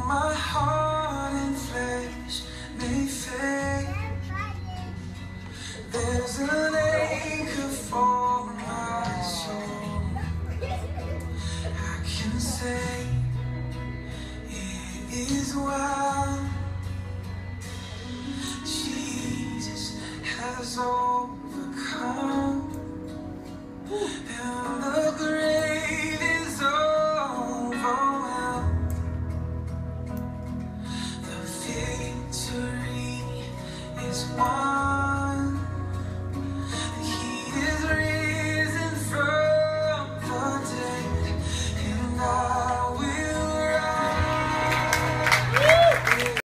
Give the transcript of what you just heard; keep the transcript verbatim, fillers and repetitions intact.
my heart and flesh may fade, there's an anchor for my soul. I can say it is well. Jesus has overcome, and the